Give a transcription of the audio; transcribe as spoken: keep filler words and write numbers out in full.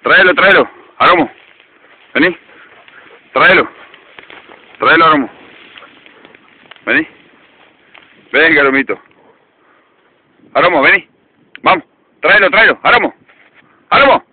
Tráelo, tráelo. Aromo. Vení. Tráelo. Tráelo, Aromo. Vení. Venga, Aromito. Aromo, vení. Vamos. Tráelo, tráelo. Aromo. Aromo.